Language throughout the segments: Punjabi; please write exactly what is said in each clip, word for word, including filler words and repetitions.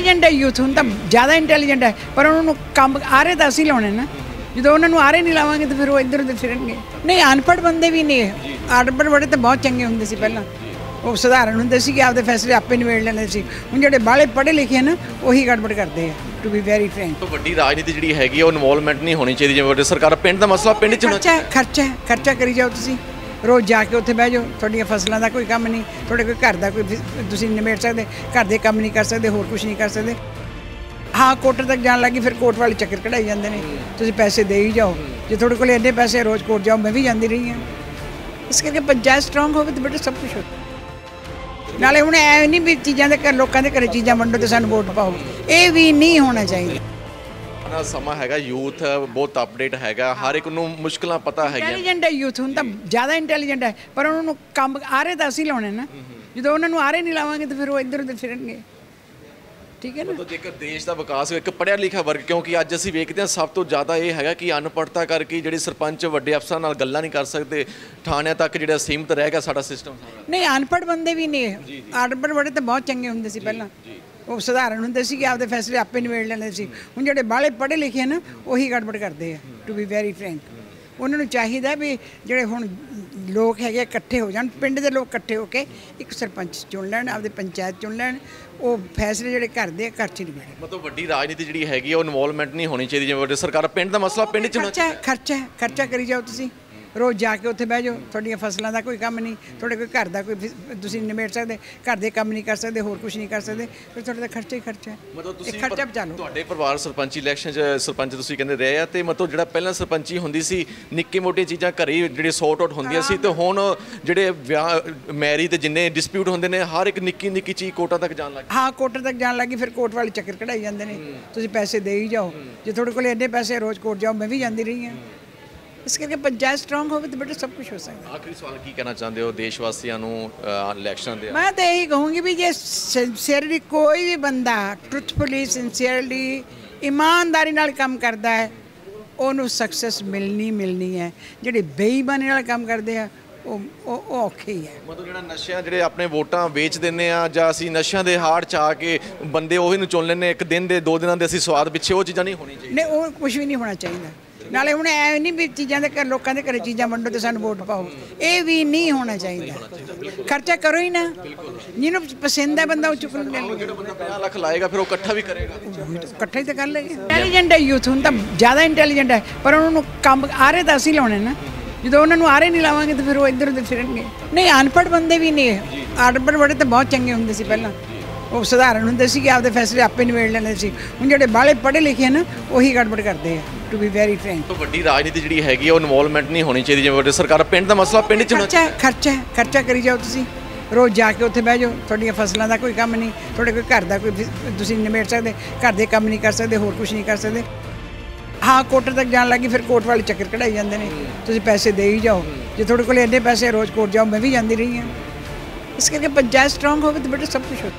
ਇੰਟੈਲੀਜੈਂਟ ਹੈ ਯੂਥ, ਹੁਣ ਤਾਂ ਜ਼ਿਆਦਾ ਇੰਟੈਲੀਜੈਂਟ ਹੈ, ਪਰ ਉਹਨਾਂ ਨੂੰ ਕੰਮ ਆਰੇ ਤਾਂ ਅਸੀਂ ਲਾਉਣੇ ਨਾ। ਜਦੋਂ ਉਹਨਾਂ ਨੂੰ ਆਰੇ ਨਹੀਂ ਲਾਵਾਂਗੇ ਤਾਂ ਫਿਰ ਉਹ ਇੱਧਰ ਉੱਧਰ ਫਿਰਨਗੇ। ਨਹੀਂ, ਅਨਪੜ੍ਹ ਬੰਦੇ ਵੀ ਨੇ, ਅਨਪੜ੍ਹ ਬੜੇ ਤਾਂ ਬਹੁਤ ਚੰਗੇ ਹੁੰਦੇ ਸੀ ਪਹਿਲਾਂ, ਉਹ ਸਧਾਰਨ ਹੁੰਦੇ ਸੀ ਕਿ ਆਪਦੇ ਫੈਸਲੇ ਆਪੇ ਨਿਬੇੜ ਲੈਂਦੇ ਸੀ। ਹੁਣ ਜਿਹੜੇ ਬਾਹਲੇ ਪੜ੍ਹੇ ਲਿਖੇ ਨਾ ਉਹੀ ਗੜਬੜ ਕਰਦੇ ਆ, ਟੂ ਬੀ ਵੈਰੀ ਫਰੈਂਕ। ਵੱਡੀ ਰਾਜਨੀਤੀ ਜਿਹੜੀ ਹੈਗੀ ਉਹ ਇਨਵੋਲਵਮੈਂਟ ਨਹੀਂ ਹੋਣੀ ਚਾਹੀਦੀ, ਜਿਵੇਂ ਵੱਡੇ ਸਰਕਾਰ ਪਿੰਡ ਦਾ ਮਸਲਾ ਪਿੰਡ 'ਚ ਖਰਚਾ ਖਰਚਾ ਖਰਚਾ ਕਰੀ ਜਾਓ ਤੁਸੀਂ, ਰੋਜ਼ ਜਾ ਕੇ ਉੱਥੇ ਬਹਿ ਜਾਓ, ਤੁਹਾਡੀਆਂ ਫਸਲਾਂ ਦਾ ਕੋਈ ਕੰਮ ਨਹੀਂ, ਤੁਹਾਡੇ ਕੋਈ ਘਰ ਦਾ ਕੋਈ ਤੁਸੀਂ ਨਿਬੇੜ ਸਕਦੇ, ਘਰ ਦੇ ਕੰਮ ਨਹੀਂ ਕਰ ਸਕਦੇ, ਹੋਰ ਕੁਝ ਨਹੀਂ ਕਰ ਸਕਦੇ। ਹਾਂ, ਕੋਰਟ ਤੱਕ ਜਾਣ ਲੱਗੀ ਫਿਰ ਕੋਰਟ ਵਾਲੇ ਚੱਕਰ ਕਢਾਈ ਜਾਂਦੇ ਨੇ, ਤੁਸੀਂ ਪੈਸੇ ਦੇ ਹੀ ਜਾਓ। ਜੇ ਤੁਹਾਡੇ ਕੋਲ ਇੰਨੇ ਪੈਸੇ ਰੋਜ਼ ਕੋਰਟ ਜਾਓ, ਮੈਂ ਵੀ ਜਾਂਦੀ ਰਹੀ ਹਾਂ। ਇਸ ਕਰਕੇ ਪੰਚਾਇਤ ਸਟਰੋਂਗ ਹੋਵੇ ਤਾਂ ਬੇਟਾ ਸਭ ਕੁਝ ਹੋ। ਨਾਲੇ ਹੁਣ ਐ ਨਹੀਂ ਵੀ ਚੀਜ਼ਾਂ ਦੇ ਘਰ ਲੋਕਾਂ ਦੇ ਘਰੇ ਚੀਜ਼ਾਂ ਵੰਡੋ ਤੇ ਸਾਨੂੰ ਵੋਟ ਪਾਓ, ਇਹ ਵੀ ਨਹੀਂ ਹੋਣਾ ਚਾਹੀਦਾ। ਸਮਾਂ ਹੈਗਾ, ਯੂਥ ਬਹੁਤ ਅਪਡੇਟ ਹੈਗਾ, ਹਰ ਇੱਕ ਨੂੰ ਮੁਸ਼ਕਲਾਂ ਪਤਾ ਹੈਗੀਆਂ। ਇੰਟੈਲੀਜੈਂਟ ਹੈ ਯੂਥ, ਹੁਣ ਤਾਂ ਜ਼ਿਆਦਾ ਇੰਟੈਲੀਜੈਂਟ ਹੈ, ਪਰ ਉਹਨਾਂ ਨੂੰ ਕੰਮ ਆਰੇ ਤਾਂ ਅਸੀਂ ਲਾਉਣੇ ਨਾ। ਜਦੋਂ ਉਹਨਾਂ ਨੂੰ ਆਰੇ ਨਹੀਂ ਲਾਵਾਂਗੇ ਤਾਂ ਫਿਰ ਉਹ ਇੱਧਰ ਉੱਧਰ ਫਿਰਨਗੇ। ਠੀਕ ਹੈ ਨਾ। ਮਤਲਬ ਜੇਕਰ ਦੇਸ਼ ਦਾ ਵਿਕਾਸ ਇੱਕ ਪੜ੍ਹਿਆ ਲਿਖਿਆ ਵਰਗ, ਕਿਉਂਕਿ ਅੱਜ ਅਸੀਂ ਵੇਖਦੇ ਹਾਂ ਸਭ ਤੋਂ ਜ਼ਿਆਦਾ ਇਹ ਹੈਗਾ ਕਿ ਅਨਪੜ੍ਹਤਾ ਕਰਕੇ ਜਿਹੜੇ ਸਰਪੰਚ ਵੱਡੇ ਅਫਸਰਾਂ ਨਾਲ ਗੱਲਾਂ ਨਹੀਂ ਕਰ ਸਕਦੇ, ਥਾਣਿਆਂ ਤੱਕ ਜਿਹੜਾ ਸੀਮਤ ਰਹਿ ਗਿਆ ਸਾਡਾ ਸਿਸਟਮ। ਨਹੀਂ, ਅਨਪੜ੍ਹ ਬੰਦੇ ਵੀ ਨੇ, ਅਨਪੜ੍ਹ ਬੜੇ ਤਾਂ ਬਹੁਤ ਚੰਗੇ ਹੁੰਦੇ ਸੀ ਪਹਿਲਾਂ, ਉਹ ਸਧਾਰਨ ਹੁੰਦੇ ਸੀ ਕਿ ਆਪਦੇ ਫੈਸਲੇ ਆਪੇ ਨਿਬੇੜ ਲੈਂਦੇ ਸੀ। ਹੁਣ ਜਿਹੜੇ ਬਾਹਲੇ ਪੜ੍ਹੇ ਲਿਖੇ ਨਾ ਉਹੀ ਗੜਬੜ ਕਰਦੇ ਆ, ਟੂ ਬੀ ਵੈਰੀ ਫਰੈਂਕ। ਉਹਨਾਂ ਨੂੰ ਚਾਹੀਦਾ ਵੀ ਜਿਹੜੇ ਹੁਣ ਲੋਕ ਹੈਗੇ ਇਕੱਠੇ ਹੋ ਜਾਣ, ਪਿੰਡ ਦੇ ਲੋਕ ਇਕੱਠੇ ਹੋ ਕੇ ਇੱਕ ਸਰਪੰਚ ਚੁਣ ਲੈਣ, ਆਪਦੇ ਪੰਚਾਇਤ ਚੁਣ ਲੈਣ, ਉਹ ਫੈਸਲੇ ਜਿਹੜੇ ਘਰ ਦੇ ਘਰ 'ਚ ਨਿਬੇੜਨ। ਮਤਲਬ ਵੱਡੀ ਰਾਜਨੀਤੀ ਜਿਹੜੀ ਹੈਗੀ ਉਹ ਇਨਵੋਲਵਮੈਂਟ ਨਹੀਂ ਹੋਣੀ ਚਾਹੀਦੀ, ਜਿਵੇਂ ਵੱਡੇ ਸਰਕਾਰ ਪਿੰਡ ਦਾ ਮਸਲਾ ਪਿੰਡ 'ਚ ਖਰਚਾ ਖਰਚਾ ਖਰਚਾ ਕਰੀ ਜਾਓ ਤੁਸੀਂ, ਰੋਜ਼ ਜਾ ਕੇ ਉੱਥੇ ਬਹਿ ਜਾਓ, ਤੁਹਾਡੀਆਂ ਫਸਲਾਂ ਦਾ ਕੋਈ ਕੰਮ ਨਹੀਂ, ਤੁਹਾਡੇ ਕੋਈ ਘਰ ਦਾ ਕੋਈ ਤੁਸੀਂ ਨਿਬੇੜ ਸਕਦੇ, ਘਰ ਦੇ ਕੰਮ ਨਹੀਂ ਕਰ ਸਕਦੇ, ਹੋਰ ਕੁਝ ਨਹੀਂ ਕਰ ਸਕਦੇ, ਫਿਰ ਤੁਹਾਡਾ ਤਾਂ ਖਰਚਾ ਹੀ ਖਰਚਾ ਹੈ। ਮਤਲਬ ਤੁਸੀਂ ਖਰਚਾ ਬਚਾ ਲਓ। ਤੁਹਾਡੇ ਪਰਿਵਾਰ ਸਰਪੰਚੀ ਇਲੈਕਸ਼ਨ 'ਚ ਸਰਪੰਚ ਤੁਸੀਂ ਕਹਿੰਦੇ ਰਹੇ ਆ, ਤੇ ਮਤਲਬ ਜਿਹੜਾ ਪਹਿਲਾਂ ਸਰਪੰਚੀ ਹੁੰਦੀ ਸੀ ਨਿੱਕੀ ਮੋਟੀਆਂ ਚੀਜ਼ਾਂ ਘਰੇ ਜਿਹੜੇ ਸੌਟ ਆਊਟ ਹੁੰਦੀਆਂ ਸੀ, ਤੇ ਹੁਣ ਜਿਹੜੇ ਵਿਆਹ ਮੈਰੀ ਤੇ ਜਿੰਨੇ ਡਿਸਪਿਊਟ ਹੁੰਦੇ ਨੇ ਹਰ ਇੱਕ ਨਿੱਕੀ ਨਿੱਕੀ ਚੀਜ਼ ਕੋਰਟਾਂ ਤੱਕ ਜਾਣ ਲੱਗੀ। ਹਾਂ, ਕੋਰਟ ਤੱਕ ਜਾਣ ਲੱਗੀ ਫਿਰ ਕੋਰਟ ਵਾਲੇ ਚੱਕਰ ਕਢਾਈ ਜਾਂਦੇ ਨੇ, ਤੁਸੀਂ ਪੈਸੇ ਦੇ ਹੀ ਜਾਓ। ਜੇ ਤੁਹਾਡੇ ਕੋਲ ਇੰਨੇ ਪੈਸੇ ਰੋਜ਼ ਕੋਰਟ ਜਾਓ, ਮੈਂ ਵੀ ਜਾਂਦੀ ਰਹੀ ਹਾਂ। ਇਸ ਕਰਕੇ ਪੰਚਾਇਤ ਸਟਰੋਂਗ ਹੋਵੇ ਤਾਂ ਬੇਟਾ ਸਭ ਕੁਝ ਹੋ ਸਕਦਾ। ਆਖਰੀ ਸਵਾਲ ਕੀ ਕਹਿਣਾ ਚਾਹੁੰਦੇ ਹੋ ਦੇਸ਼ ਵਾਸੀਆਂ ਨੂੰ ਇਲੈਕਸ਼ਨ ਦੇ? ਮੈਂ ਤਾਂ ਇਹੀ ਕਹੂੰਗੀ ਵੀ ਜੇ ਸਿੰਸੀਅਰਲੀ ਕੋਈ ਵੀ ਬੰਦਾ ਟਰੂਥਫੁਲੀ ਸਿੰਸੀਅਰਲੀ ਇਮਾਨਦਾਰੀ ਨਾਲ ਕੰਮ ਕਰਦਾ ਹੈ, ਉਹਨੂੰ ਸਕਸੈਸ ਮਿਲਣੀ ਮਿਲਣੀ ਹੈ। ਜਿਹੜੇ ਬੇਈਮਾਨੀ ਨਾਲ ਕੰਮ ਕਰਦੇ ਆ ਉਹ ਉਹ ਔਖੇ ਹੀ ਹੈ। ਮਤਲਬ ਜਿਹੜਾ ਨਸ਼ਿਆਂ ਜਿਹੜੇ ਆਪਣੇ ਵੋਟਾਂ ਵੇਚ ਦਿੰਦੇ ਆ, ਜਾਂ ਅਸੀਂ ਨਸ਼ਿਆਂ ਦੇ ਹਾੜ 'ਚ ਆ ਕੇ ਬੰਦੇ ਉਹੀ ਨੂੰ ਚੁਣ ਲੈਂਦੇ ਇੱਕ ਦਿਨ ਦੇ ਦੋ ਦਿਨਾਂ ਦੇ ਅਸੀਂ ਸਵਾਦ ਪਿੱਛੇ, ਉਹ ਚੀਜ਼ਾਂ ਨਹੀਂ ਹੋਣੀ ਚਾਹੀਦੀ। ਨਹੀਂ, ਉਹ ਕੁਝ ਵੀ ਨਹੀਂ ਹੋਣਾ ਚਾਹੀਦਾ। ਨਾਲੇ ਹੁਣ ਐ ਨਹੀਂ ਵੀ ਚੀਜ਼ਾਂ ਦੇ ਘਰ ਲੋਕਾਂ ਦੇ ਘਰੇ ਚੀਜ਼ਾਂ ਵੰਡੋ ਤੇ ਸਾਨੂੰ ਵੋਟ ਪਾਓ, ਇਹ ਵੀ ਨਹੀਂ ਹੋਣਾ ਚਾਹੀਦਾ। ਖਰਚਾ ਕਰੋ ਹੀ ਨਾ, ਜਿਹਨੂੰ ਪਸੰਦ ਹੈ ਬੰਦਾ ਉਹ ਚੁੱਕ ਲੈ। ਜਿਹੜਾ ਬੰਦਾ ਪੰਜਾਹ ਲੱਖ ਲਾਏਗਾ ਫਿਰ ਉਹ ਇਕੱਠਾ ਵੀ ਕਰੇਗਾ, ਇਕੱਠਾ ਹੀ ਤਾਂ ਕਰ ਲਏਗਾ। ਇੰਟੈਲੀਜੈਂਟ ਹੈ ਯੂਥ, ਹੁਣ ਤਾਂ ਜ਼ਿਆਦਾ ਇੰਟੈਲੀਜੈਂਟ ਹੈ, ਪਰ ਉਹਨਾਂ ਨੂੰ ਕੰਮ ਆਰੇ ਤਾਂ ਅਸੀਂ ਲਾਉਣੇ ਨਾ। ਜਦੋਂ ਉਹਨਾਂ ਨੂੰ ਆਰੇ ਨਹੀਂ ਲਾਵਾਂਗੇ ਤਾਂ ਫਿਰ ਉਹ ਇੱਧਰ ਉੱਧਰ ਫਿਰਨਗੇ। ਨਹੀਂ, ਅਨਪੜ੍ਹ ਬੰਦੇ ਵੀ ਨੇ, ਅਨਪੜ੍ਹ ਬੜੇ ਤਾਂ ਬਹੁਤ ਚੰਗੇ ਹੁੰਦੇ ਸੀ ਪਹਿਲਾਂ, ਉਹ ਸਧਾਰਨ ਹੁੰਦੇ ਸੀ ਕਿ ਆਪਦੇ ਫੈਸਲੇ ਆਪੇ ਨਿਬੇੜ ਲੈਂਦੇ ਸੀ। ਹੁਣ ਜਿਹੜੇ ਬਾਹਲੇ ਪੜ੍ਹੇ ਲਿਖੇ ਨਾ ਉਹੀ ਗੜਬੜ ਕਰਦੇ ਆ, ਟੂ ਬੀ ਵੈਰੀ ਫਰੈਂਕ। ਵੱਡੀ ਰਾਜਨੀਤੀ ਜਿਹੜੀ ਹੈਗੀ ਉਹ ਇਨਵੋਲਵਮੈਂਟ ਨਹੀਂ ਹੋਣੀ ਚਾਹੀਦੀ, ਜਿਵੇਂ ਵੱਡੇ ਸਰਕਾਰ ਪਿੰਡ ਦਾ ਮਸਲਾ ਪਿੰਡ 'ਚ ਖਰਚਾ ਖਰਚਾ ਖਰਚਾ ਕਰੀ ਜਾਓ ਤੁਸੀਂ, ਰੋਜ਼ ਜਾ ਕੇ ਉੱਥੇ ਬਹਿ ਜਾਓ, ਤੁਹਾਡੀਆਂ ਫਸਲਾਂ ਦਾ ਕੋਈ ਕੰਮ ਨਹੀਂ, ਤੁਹਾਡੇ ਕੋਈ ਘਰ ਦਾ ਕੋਈ ਤੁਸੀਂ ਨਿਬੇੜ ਸਕਦੇ, ਘਰ ਦੇ ਕੰਮ ਨਹੀਂ ਕਰ ਸਕਦੇ, ਹੋਰ ਕੁਝ ਨਹੀਂ ਕਰ ਸਕਦੇ। ਹਾਂ, ਕੋਰਟ ਤੱਕ ਜਾਣ ਲੱਗੀ ਫਿਰ ਕੋਰਟ ਵਾਲੇ ਚੱਕਰ ਕਢਾਈ ਜਾਂਦੇ ਨੇ, ਤੁਸੀਂ ਪੈਸੇ ਦੇ ਹੀ ਜਾਓ। ਜੇ ਤੁਹਾਡੇ ਕੋਲ ਇੰਨੇ ਪੈਸੇ ਰੋਜ਼ ਕੋਰਟ ਜਾਓ, ਮੈਂ ਵੀ ਜਾਂਦੀ ਰਹੀ ਹਾਂ। ਇਸ ਕਰਕੇ ਪੰਚਾਇਤ ਸਟਰੋਂਗ ਹੋਵੇ ਤਾਂ ਬੇਟਾ ਸਭ ਕੁਝ ਹੋ।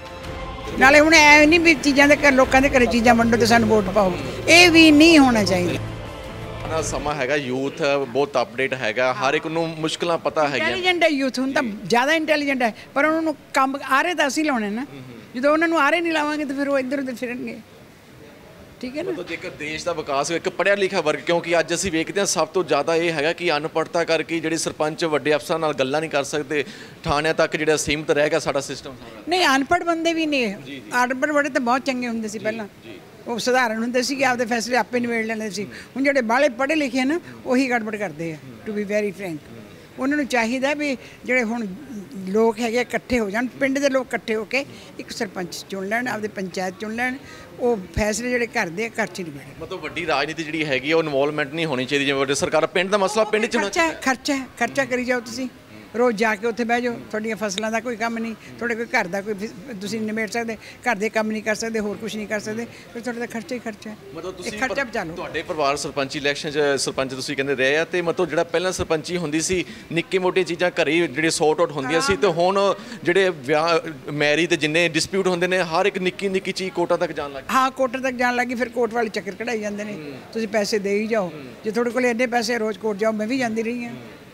ਨਾਲੇ ਹੁਣ ਐ ਨਹੀਂ ਵੀ ਚੀਜ਼ਾਂ ਦੇ ਘਰ ਲੋਕਾਂ ਦੇ ਘਰੇ ਚੀਜ਼ਾਂ ਵੰਡੋ ਤੇ ਸਾਨੂੰ ਵੋਟ ਪਾਓ, ਇਹ ਵੀ ਨਹੀਂ ਹੋਣਾ ਚਾਹੀਦਾ। ਸਮਾਂ ਹੈਗਾ, ਯੂਥ ਬਹੁਤ ਅਪਡੇਟ ਹੈਗਾ, ਹਰ ਇੱਕ ਨੂੰ ਮੁਸ਼ਕਲਾਂ ਪਤਾ ਹੈਗੀਆਂ। ਇੰਟੈਲੀਜੈਂਟ ਹੈ ਯੂਥ, ਹੁਣ ਤਾਂ ਜ਼ਿਆਦਾ ਇੰਟੈਲੀਜੈਂਟ ਹੈ, ਪਰ ਉਹਨਾਂ ਨੂੰ ਕੰਮ ਆਰੇ ਤਾਂ ਅਸੀਂ ਲਾਉਣੇ ਨਾ। ਜਦੋਂ ਉਹਨਾਂ ਨੂੰ ਆਰੇ ਨਹੀਂ ਲਾਵਾਂਗੇ ਤਾਂ ਫਿਰ ਉਹ ਇੱਧਰ ਉੱਧਰ ਫਿਰਨਗੇ। ਠੀਕ ਹੈ ਨਾ। ਮਤਲਬ ਜੇਕਰ ਦੇਸ਼ ਦਾ ਵਿਕਾਸ ਇੱਕ ਪੜ੍ਹਿਆ ਲਿਖਿਆ ਵਰਗ, ਕਿਉਂਕਿ ਅੱਜ ਅਸੀਂ ਵੇਖਦੇ ਹਾਂ ਸਭ ਤੋਂ ਜ਼ਿਆਦਾ ਇਹ ਹੈਗਾ ਕਿ ਅਨਪੜ੍ਹਤਾ ਕਰਕੇ ਜਿਹੜੇ ਸਰਪੰਚ ਵੱਡੇ ਅਫਸਰਾਂ ਨਾਲ ਗੱਲਾਂ ਨਹੀਂ ਕਰ ਸਕਦੇ, ਥਾਣਿਆਂ ਤੱਕ ਜਿਹੜਾ ਸੀਮਤ ਰਹਿ ਗਿਆ ਸਾਡਾ ਸਿਸਟਮ। ਨਹੀਂ, ਅਨਪੜ੍ਹ ਬੰਦੇ ਵੀ ਨੇ, ਅਨਪੜ੍ਹ ਬੜੇ ਤਾਂ ਬਹੁਤ ਚੰਗੇ ਹੁੰਦੇ ਸੀ ਪਹਿਲਾਂ, ਉਹ ਸਧਾਰਨ ਹੁੰਦੇ ਸੀ ਕਿ ਆਪਦੇ ਫੈਸਲੇ ਆਪੇ ਨਿਬੇੜ ਲੈਂਦੇ ਸੀ। ਹੁਣ ਜਿਹੜੇ ਬਾਹਲੇ ਪੜ੍ਹੇ ਲਿਖੇ ਨਾ ਉਹੀ ਗੜਬੜ ਕਰਦੇ ਆ, ਟੂ ਬੀ ਵੈਰੀ ਫਰੈਂਕ। ਉਹਨਾਂ ਨੂੰ ਚਾਹੀਦਾ ਵੀ ਜਿਹੜੇ ਹੁਣ ਲੋਕ ਹੈਗੇ ਇਕੱਠੇ ਹੋ ਜਾਣ, ਪਿੰਡ ਦੇ ਲੋਕ ਇਕੱਠੇ ਹੋ ਕੇ ਇੱਕ ਸਰਪੰਚ ਚੁਣ ਲੈਣ, ਆਪਦੇ ਪੰਚਾਇਤ ਚੁਣ ਲੈਣ, ਉਹ ਫੈਸਲੇ ਜਿਹੜੇ ਘਰ ਦੇ ਘਰ 'ਚ ਨਿਬੇੜਨ। ਮਤਲਬ ਵੱਡੀ ਰਾਜਨੀਤੀ ਜਿਹੜੀ ਹੈਗੀ ਉਹ ਇਨਵੋਲਵਮੈਂਟ ਨਹੀਂ ਹੋਣੀ ਚਾਹੀਦੀ, ਜਿਵੇਂ ਵੱਡੇ ਸਰਕਾਰ ਪਿੰਡ ਦਾ ਮਸਲਾ ਪਿੰਡ 'ਚ ਖਰਚਾ ਖਰਚਾ ਖਰਚਾ ਕਰੀ ਜਾਓ ਤੁਸੀਂ, ਰੋਜ਼ ਜਾ ਕੇ ਉੱਥੇ ਬਹਿ ਜਾਓ, ਤੁਹਾਡੀਆਂ ਫਸਲਾਂ ਦਾ ਕੋਈ ਕੰਮ ਨਹੀਂ, ਤੁਹਾਡੇ ਕੋਈ ਘਰ ਦਾ ਕੋਈ ਤੁਸੀਂ ਨਿਬੇੜ ਸਕਦੇ, ਘਰ ਦੇ ਕੰਮ ਨਹੀਂ ਕਰ ਸਕਦੇ, ਹੋਰ ਕੁਝ ਨਹੀਂ ਕਰ ਸਕਦੇ, ਫਿਰ ਤੁਹਾਡਾ ਤਾਂ ਖਰਚਾ ਹੀ ਖਰਚਾ ਹੈ। ਮਤਲਬ ਤੁਸੀਂ ਖਰਚਾ ਬਚਾ ਲਓ। ਤੁਹਾਡੇ ਪਰਿਵਾਰ ਸਰਪੰਚੀ ਇਲੈਕਸ਼ਨ 'ਚ ਸਰਪੰਚ ਤੁਸੀਂ ਕਹਿੰਦੇ ਰਹੇ ਆ, ਤੇ ਮਤਲਬ ਜਿਹੜਾ ਪਹਿਲਾਂ ਸਰਪੰਚੀ ਹੁੰਦੀ ਸੀ ਨਿੱਕੀ ਮੋਟੀਆਂ ਚੀਜ਼ਾਂ ਘਰੇ ਜਿਹੜੇ ਸੌਟ ਆਊਟ ਹੁੰਦੀਆਂ ਸੀ, ਤੇ ਹੁਣ ਜਿਹੜੇ ਵਿਆਹ ਮੈਰੀ ਤੇ ਜਿੰਨੇ ਡਿਸਪਿਊਟ ਹੁੰਦੇ ਨੇ ਹਰ ਇੱਕ ਨਿੱਕੀ ਨਿੱਕੀ ਚੀਜ਼ ਕੋਰਟਾਂ ਤੱਕ ਜਾਣ ਲੱਗੀ। ਹਾਂ, ਕੋਰਟ ਤੱਕ ਜਾਣ ਲੱਗੀ ਫਿਰ ਕੋਰਟ ਵਾਲੇ ਚੱਕਰ ਕਢਾਈ ਜਾਂਦੇ ਨੇ, ਤੁਸੀਂ ਪੈਸੇ ਦੇ ਹੀ ਜਾਓ। ਜੇ ਤੁਹਾਡੇ ਕੋਲ ਇੰਨੇ ਪੈਸੇ ਰੋਜ਼ ਕੋਰਟ ਜਾਓ, ਮੈਂ ਵੀ ਜਾਂਦੀ ਰਹੀ ਹਾਂ।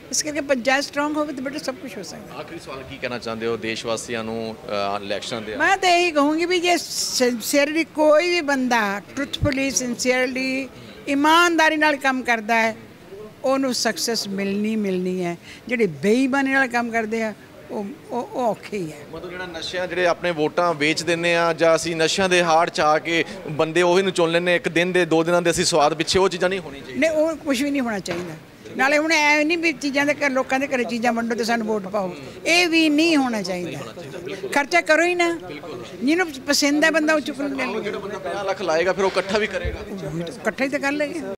ਇਸ ਕਰਕੇ ਪੰਚਾਇਤ ਸਟਰੋਂਗ ਹੋਵੇ ਤਾਂ ਬੇਟਾ ਸਭ ਕੁਝ ਹੋ ਸਕਦਾ। ਆਖਰੀ ਸਵਾਲ ਕੀ ਕਹਿਣਾ ਚਾਹੁੰਦੇ ਹੋ ਦੇਸ਼ ਵਾਸੀਆਂ ਨੂੰ ਇਲੈਕਸ਼ਨ ਦੇ? ਮੈਂ ਤਾਂ ਇਹੀ ਕਹੂੰਗੀ ਵੀ ਜੇ ਸਿੰਸੀਅਰਲੀ ਕੋਈ ਵੀ ਬੰਦਾ ਟਰੂਥਫੁਲੀ ਸਿੰਸੀਅਰਲੀ ਇਮਾਨਦਾਰੀ ਨਾਲ ਕੰਮ ਕਰਦਾ ਹੈ ਉਹਨੂੰ ਸਕਸੈਸ ਮਿਲਣੀ ਮਿਲਣੀ ਹੈ। ਜਿਹੜੇ ਬੇਈਮਾਨੀ ਨਾਲ ਕੰਮ ਕਰਦੇ ਆ ਉਹ ਉਹ ਉਹ ਔਖੇ ਹੀ ਹੈ। ਮਤਲਬ ਜਿਹੜਾ ਨਸ਼ਿਆਂ ਜਿਹੜੇ ਆਪਣੇ ਵੋਟਾਂ ਵੇਚ ਦਿੰਦੇ ਆ ਜਾਂ ਅਸੀਂ ਨਸ਼ਿਆਂ ਦੇ ਹਾੜ ਚ ਆ ਕੇ ਬੰਦੇ ਉਹੀ ਨੂੰ ਚੁਣ ਲੈਂਦੇ ਇੱਕ ਦਿਨ ਦੇ ਦੋ ਦਿਨਾਂ ਦੇ ਅਸੀਂ ਸਵਾਦ ਪਿੱਛੇ, ਉਹ ਚੀਜ਼ਾਂ ਨਹੀਂ ਹੋਣੀ ਚਾਹੀਦੀ। ਨਹੀਂ ਉਹ ਕੁਝ ਵੀ ਨਹੀਂ ਹੋਣਾ ਚਾਹੀਦਾ। ਨਾਲੇ ਹੁਣ ਐ ਨਹੀਂ ਵੀ ਚੀਜ਼ਾਂ ਦੇ ਘਰ ਲੋਕਾਂ ਦੇ ਘਰੇ ਚੀਜ਼ਾਂ ਵੰਡੋ ਤੇ ਸਾਨੂੰ ਵੋਟ ਪਾਓ, ਇਹ ਵੀ ਨਹੀਂ ਹੋਣਾ ਚਾਹੀਦਾ। ਖਰਚਾ ਕਰੋ ਹੀ ਨਾ, ਜਿਹਨੂੰ ਪਸੰਦ ਹੈ ਬੰਦਾ ਉਹ ਚੁੱਕ ਲੈ ਲਓ। ਜਿਹੜਾ ਬੰਦਾ ਪੰਜਾਹ ਲੱਖ ਲਾਏਗਾ ਫਿਰ ਉਹ ਇਕੱਠਾ ਵੀ ਕਰੇਗਾ, ਇਕੱਠਾ ਹੀ ਤਾਂ ਕਰ ਲਏਗਾ।